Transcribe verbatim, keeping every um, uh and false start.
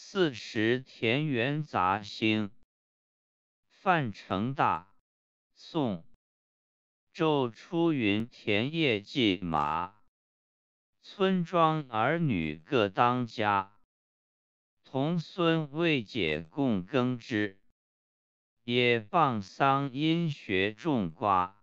四时田园杂兴。范成大，宋。昼出云田野骑马，村庄儿女各当家。童孙未解供耕织，也傍桑因学种瓜。